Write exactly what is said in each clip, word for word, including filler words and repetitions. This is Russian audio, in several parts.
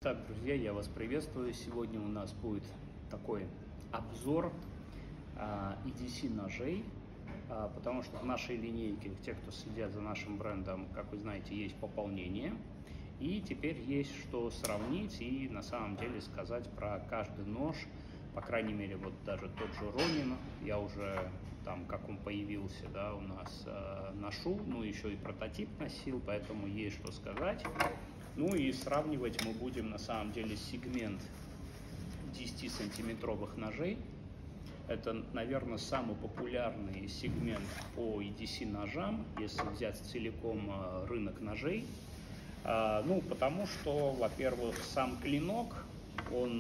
Так, друзья, я вас приветствую. Сегодня у нас будет такой обзор а, и ди си ножей, а, потому что в нашей линейке, те, кто следят за нашим брендом, как вы знаете, есть пополнение. И теперь есть что сравнить и на самом деле сказать про каждый нож. По крайней мере, вот даже тот же Ронин, я уже там, как он появился, да, у нас э, ношу, ну еще и прототип носил, поэтому есть что сказать. Ну и сравнивать мы будем на самом деле сегмент десятисантиметровых ножей. Это, наверное, самый популярный сегмент по и ди си ножам, если взять целиком рынок ножей. Ну, потому что, во-первых, сам клинок, он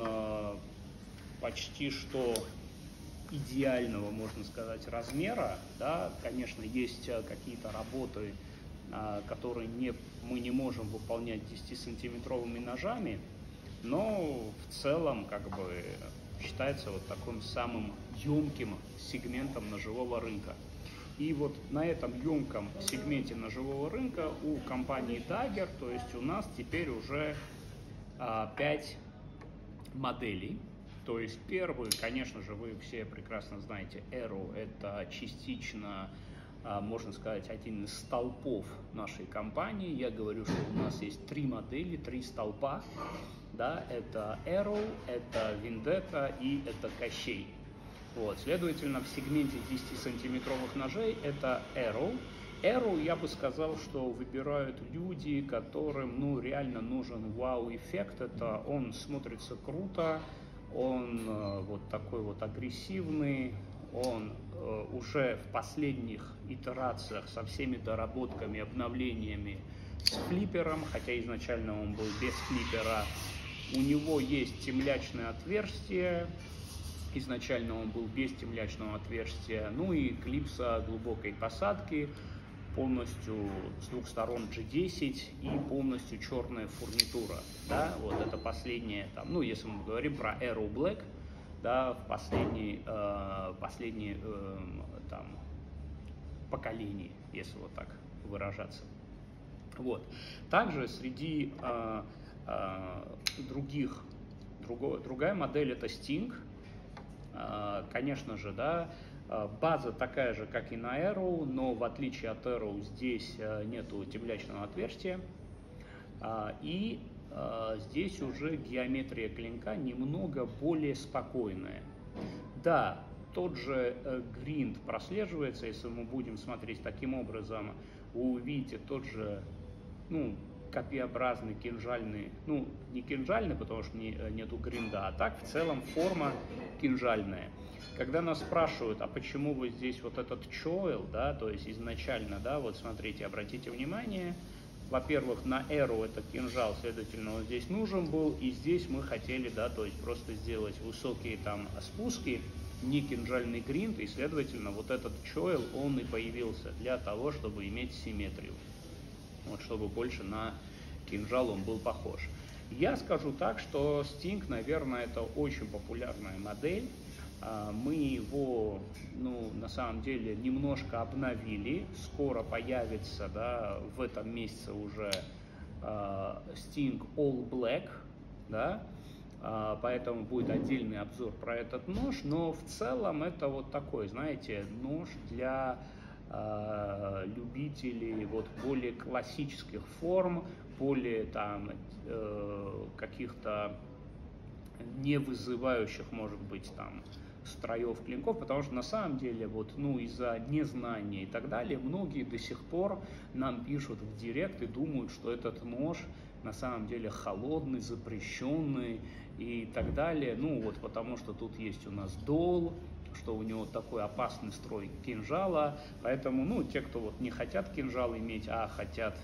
почти что идеального, можно сказать, размера. Да? Конечно, есть какие-то работы, которые не, мы не можем выполнять десятисантиметровыми ножами, но в целом как бы считается вот таким самым емким сегментом ножевого рынка. И вот на этом емком сегменте ножевого рынка у компании Dagger, то есть у нас теперь уже а, пять моделей. То есть первый, конечно же, вы все прекрасно знаете, Arrow, это частично, можно сказать, один из столпов нашей компании. Я говорю, что у нас есть три модели, три столпа. Да, это Arrow, это Vendetta и это Кощей. Вот, следовательно, в сегменте десятисантиметровых ножей это Arrow. Arrow, я бы сказал, что выбирают люди, которым ну, реально нужен вау-эффект. Это он смотрится круто, он э, вот такой вот агрессивный. Он э, уже в последних итерациях со всеми доработками, обновлениями с флиппером, хотя изначально он был без флиппера. У него есть темлячное отверстие, изначально он был без темлячного отверстия, ну и клипса глубокой посадки, полностью с двух сторон джи десять и полностью черная фурнитура. Да? Вот это последнее, там, ну если мы говорим про Arrow Black, да, в последней, э, последней э, там, поколении, если вот так выражаться. Вот. Также среди э, э, других, друго, другая модель это Sting. Э, конечно же, да, база такая же, как и на Arrow, но в отличие от Arrow здесь э, нету темлячного отверстия. Э, и здесь уже геометрия клинка немного более спокойная. Да, тот же гринд прослеживается, если мы будем смотреть таким образом, вы увидите тот же, ну, копьеобразный, кинжальный, ну, не кинжальный, потому что не, нету гринда, а так в целом форма кинжальная. Когда нас спрашивают, а почему вы здесь вот этот чойл, да, то есть изначально, да, вот смотрите, обратите внимание, во-первых, на Arrow это кинжал, следовательно, он здесь нужен был, и здесь мы хотели, да, то есть просто сделать высокие там спуски, не кинжальный гринд, и, следовательно, вот этот чойл, он и появился для того, чтобы иметь симметрию, вот, чтобы больше на кинжал он был похож. Я скажу так, что Sting, наверное, это очень популярная модель. Мы его, ну, на самом деле, немножко обновили. Скоро появится, да, в этом месяце уже uh, Sting All Black, да, uh, поэтому будет отдельный обзор про этот нож. Но в целом это вот такой, знаете, нож для uh, любителей вот более классических форм, более там uh, каких-то не вызывающих, может быть, там строев клинков, потому что на самом деле вот, ну, из-за незнания и так далее, многие до сих пор нам пишут в директ и думают, что этот нож на самом деле холодный, запрещенный и так далее, ну вот потому что тут есть у нас дол, что у него такой опасный строй кинжала, поэтому, ну, те, кто вот не хотят кинжал иметь, а хотят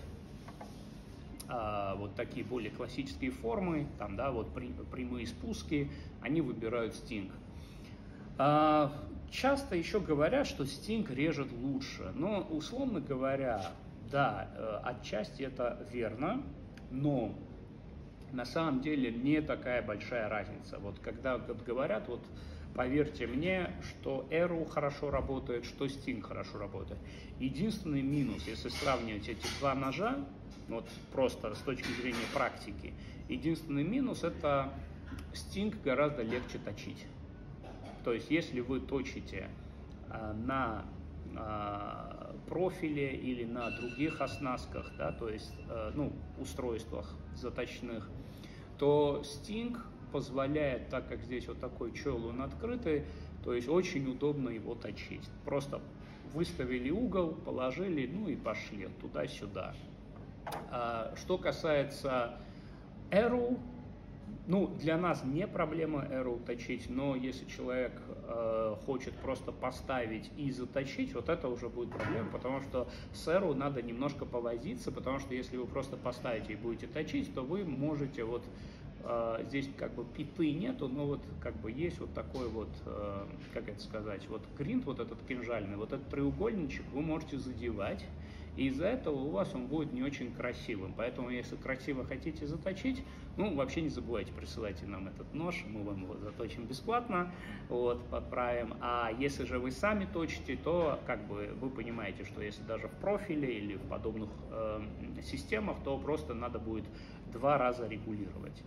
А, вот такие более классические формы, там, да, вот при, прямые спуски, они выбирают Sting. А, часто еще говорят, что Sting режет лучше, но, условно говоря, да, отчасти это верно, но на самом деле не такая большая разница. Вот когда вот говорят, вот поверьте мне, что Arrow хорошо работает, что Sting хорошо работает. Единственный минус, если сравнивать эти два ножа, вот просто с точки зрения практики. Единственный минус — это Sting гораздо легче точить. То есть если вы точите а, на а, профиле или на других оснастках, да, то есть а, ну, устройствах заточных, то Sting позволяет, так как здесь вот такой чел, он открытый, то есть очень удобно его точить. Просто выставили угол, положили, ну и пошли туда-сюда. А, что касается Arrow, ну, для нас не проблема Arrow точить, но если человек э, хочет просто поставить и заточить, вот это уже будет проблема, потому что с Arrow надо немножко повозиться, потому что если вы просто поставите и будете точить, то вы можете вот э, здесь как бы питы нету, но вот как бы есть вот такой вот, э, как это сказать, вот гринд вот этот кинжальный, вот этот треугольничек вы можете задевать. И из-за этого у вас он будет не очень красивым. Поэтому, если красиво хотите заточить, ну, вообще не забывайте, присылайте нам этот нож, мы вам его заточим бесплатно, вот, подправим. А если же вы сами точите, то, как бы, вы понимаете, что если даже в профиле или в подобных э, системах, то просто надо будет два раза регулировать.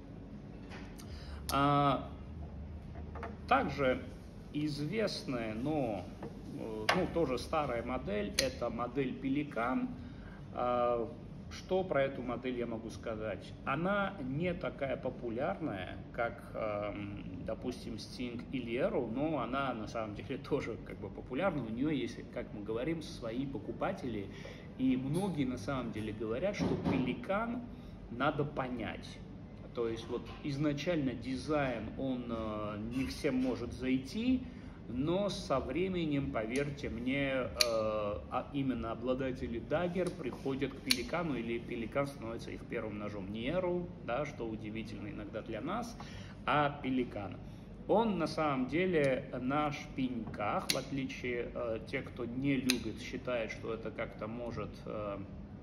А, также известная, но ну, тоже старая модель, это модель Pelican. Что про эту модель я могу сказать? Она не такая популярная, как, допустим, Sting или Arrow, но она на самом деле тоже как бы популярна. У нее есть, как мы говорим, свои покупатели, и многие на самом деле говорят, что Pelican надо понять. То есть вот изначально дизайн, он не всем может зайти, но со временем, поверьте мне, э, а именно обладатели Dagger приходят к Пеликану, или Пеликан становится их первым ножом. Не Arrow, да, что удивительно иногда для нас, а Пеликан. Он на самом деле на шпиньках, в отличие от э, тех, кто не любит, считает, что это как-то может э,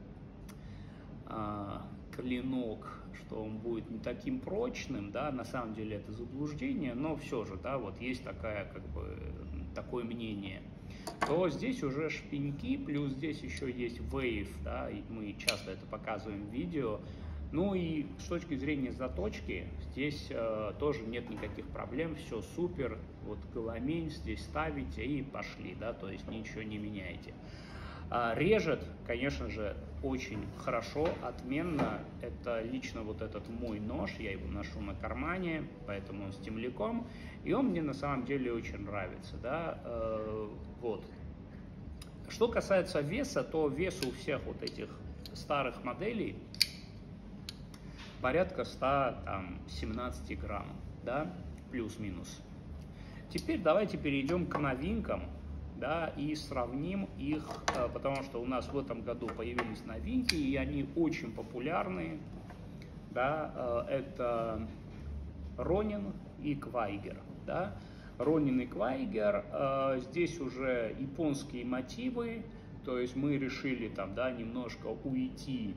э, клинок, что он будет не таким прочным, да, на самом деле это заблуждение, но все же, да, вот есть такая, как бы, такое мнение, то здесь уже шпиньки, плюс здесь еще есть Wave, да, и мы часто это показываем в видео. Ну и с точки зрения заточки, здесь э, тоже нет никаких проблем, все супер, вот голомень здесь ставите и пошли, да, то есть ничего не меняете. Режет, конечно же, очень хорошо, отменно. Это лично вот этот мой нож, я его ношу на кармане, поэтому он с темляком, и он мне на самом деле очень нравится, да, э, вот. Что касается веса, то вес у всех вот этих старых моделей порядка ста семнадцати грамм, да, плюс-минус. Теперь давайте перейдем к новинкам. Да, и сравним их, потому что у нас в этом году появились новинки, и они очень популярны. Да, это Ронин и Квайгер. Да. Ронин и Квайгер, здесь уже японские мотивы, то есть мы решили там, да, немножко уйти,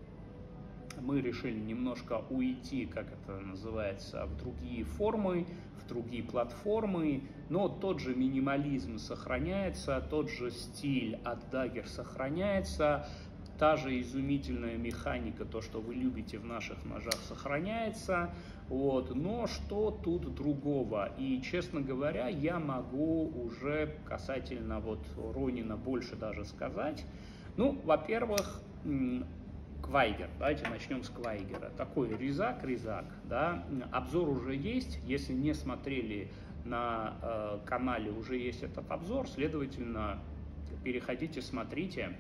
мы решили немножко уйти, как это называется, в другие формы, в другие платформы, но тот же минимализм сохраняется, тот же стиль от Dagger сохраняется, та же изумительная механика, то, что вы любите в наших ножах, сохраняется, вот, но что тут другого? И, честно говоря, я могу уже касательно вот Ронина больше даже сказать. Ну, во-первых, Квайгер, давайте начнем с Квайгера. Такой резак-резак, да, обзор уже есть, если не смотрели на э, канале, уже есть этот обзор, следовательно, переходите, смотрите.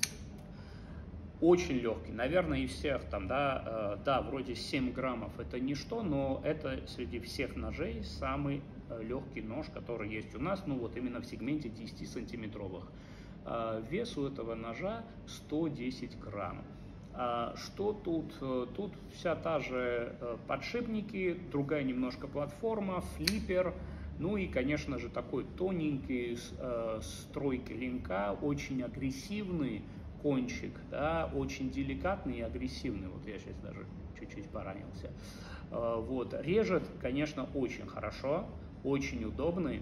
Очень легкий, наверное, из всех там, да, э, да, вроде семь граммов это ничто, но это среди всех ножей самый э, легкий нож, который есть у нас, ну вот именно в сегменте десятисантиметровых. Э, вес у этого ножа сто десять грамм. Что тут? Тут вся та же подшипники, другая немножко платформа, флиппер, ну и, конечно же, такой тоненький строй клинка, очень агрессивный кончик, да, очень деликатный и агрессивный. Вот я сейчас даже чуть-чуть поранился. Вот, режет, конечно, очень хорошо, очень удобный.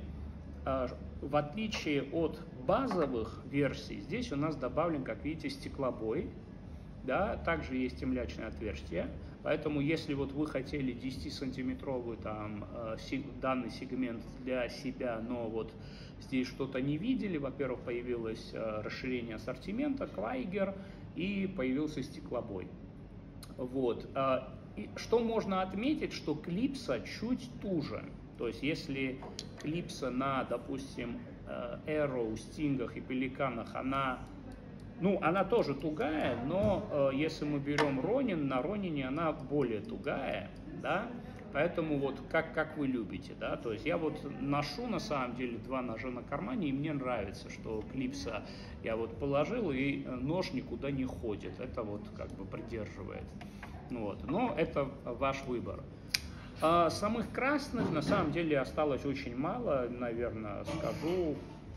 В отличие от базовых версий, здесь у нас добавлен, как видите, стеклобой. да, также есть темлячное отверстие, поэтому если вот вы хотели десятисантиметровый там данный сегмент для себя, но вот здесь что-то не видели, во-первых, появилось расширение ассортимента, Quaker, и появился стеклобой. Вот. И что можно отметить, что клипса чуть туже. То есть если клипса на, допустим, Arrow, Стингах и Пеликанах, она, ну, она тоже тугая, но если мы берем Ronin, на Ронине она более тугая, да, поэтому вот как, как вы любите, да, то есть я вот ношу на самом деле два ножа на кармане, и мне нравится, что клипса я вот положил, и нож никуда не ходит, это вот как бы придерживает. Вот. Но это ваш выбор. А самых красных на самом деле осталось очень мало, наверное, скажу.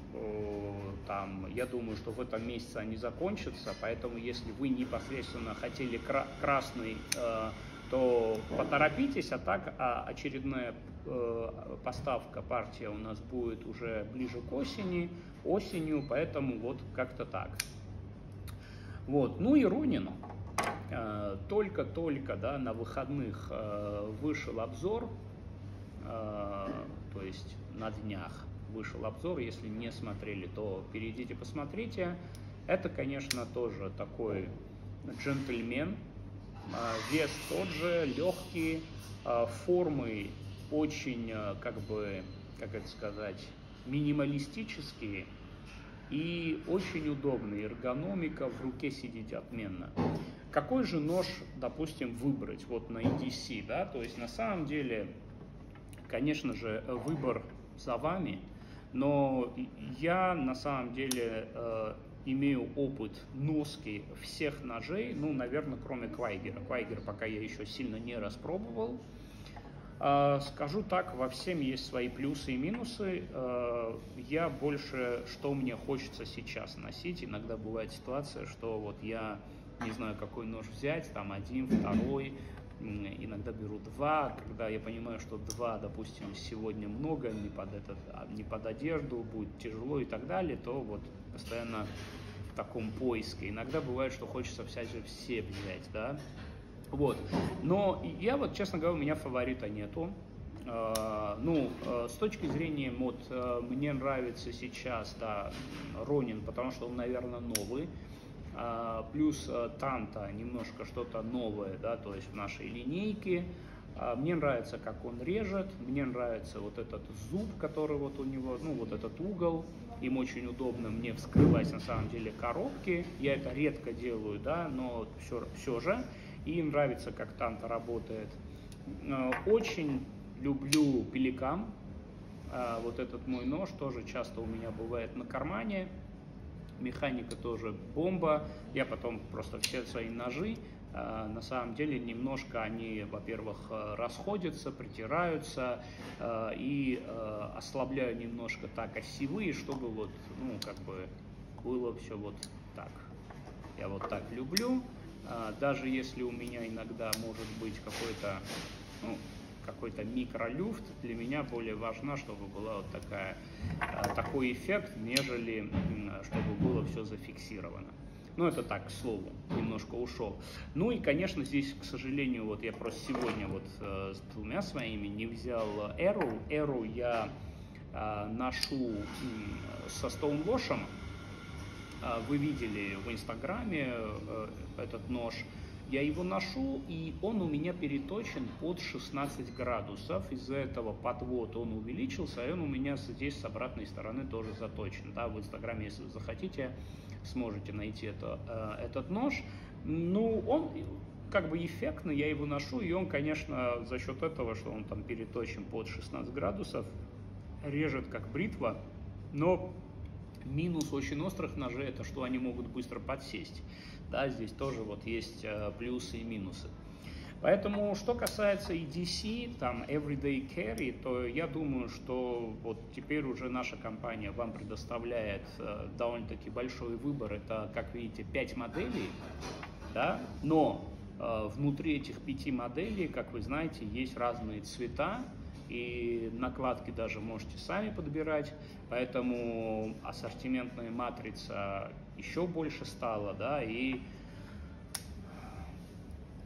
Там, я думаю, что в этом месяце они закончатся, поэтому если вы непосредственно хотели кра красный, э, то поторопитесь, а так а очередная э, поставка, партия у нас будет уже ближе к осени, осенью, поэтому вот как-то так. Вот. Ну и Ronin. Только-только, да, на выходных э, вышел обзор, э, то есть на днях вышел обзор, если не смотрели, то перейдите, посмотрите. Это, конечно, тоже такой джентльмен, э, вес тот же, легкий, э, формы очень, э, как бы, как это сказать, минималистические и очень удобный, эргономика, в руке сидеть отменно. Какой же нож, допустим, выбрать вот на и ди си, да, то есть на самом деле, конечно же, выбор за вами, но я на самом деле э, имею опыт носки всех ножей, ну, наверное, кроме Quaker. Quaker пока я еще сильно не распробовал. Э, скажу так, во всем есть свои плюсы и минусы. Э, я больше, что мне хочется сейчас носить, иногда бывает ситуация, что вот я не знаю, какой нож взять, там один, второй, иногда беру два, когда я понимаю, что два, допустим, сегодня много, не под, этот, не под одежду, будет тяжело и так далее, то вот постоянно в таком поиске. Иногда бывает, что хочется взять же все взять, да, вот. Но я вот, честно говоря, у меня фаворита нету. Uh, ну, uh, с точки зрения мод, uh, мне нравится сейчас, да, Ronin, потому что он, наверное, новый. Uh, плюс uh, Tanto немножко что-то новое, да, то есть в нашей линейке. Uh, мне нравится, как он режет, мне нравится вот этот зуб, который вот у него, ну, вот этот угол. Им очень удобно мне вскрывать, на самом деле, коробки. Я это редко делаю, да, но все, все же. И нравится, как Tanto работает. Uh, очень люблю Пеликан. Uh, вот этот мой нож тоже часто у меня бывает на кармане. Механика тоже бомба. Я потом просто все свои ножи, э, на самом деле, немножко они, во-первых, расходятся, притираются, э, и э, ослабляю немножко так осевые, чтобы вот, ну, как бы было все вот так. Я вот так люблю. Э, даже если у меня иногда может быть какой-то, ну, какой-то микролюфт, для меня более важно, чтобы была вот такая, такой эффект, нежели чтобы было все зафиксировано. Ну, это так, к слову, немножко ушел. Ну и, конечно, здесь, к сожалению, вот я просто сегодня вот э, с двумя своими не взял Arrow. Arrow я э, ношу э, со Stonewash'ем. Э, вы видели в Инстаграме э, этот нож. Я его ношу, и он у меня переточен под шестнадцать градусов. Из-за этого подвод он увеличился, и он у меня здесь с обратной стороны тоже заточен. Да, в Инстаграме, если вы захотите, сможете найти это, э, этот нож. Ну, он как бы эффектный, я его ношу, и он, конечно, за счет этого, что он там переточен под шестнадцать градусов, режет как бритва, но минус очень острых ножей — это что они могут быстро подсесть. Да, здесь тоже вот есть э, плюсы и минусы. Поэтому, что касается и ди си, там, Everyday Carry, то я думаю, что вот теперь уже наша компания вам предоставляет э, довольно-таки большой выбор. Это, как видите, пять моделей, да, но э, внутри этих пяти моделей, как вы знаете, есть разные цвета, и накладки даже можете сами подбирать, поэтому ассортиментная матрица еще больше стала, да, и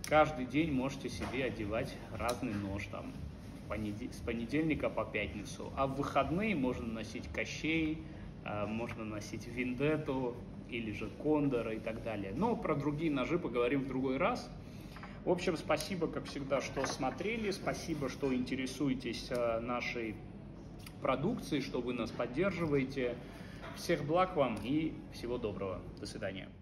каждый день можете себе одевать разный нож там с понедельника по пятницу, а в выходные можно носить Кощей, можно носить Вендетту или же Кондора и так далее. Но про другие ножи поговорим в другой раз. В общем, спасибо, как всегда, что смотрели, спасибо, что интересуетесь нашей продукцией, что вы нас поддерживаете. Всех благ вам и всего доброго. До свидания.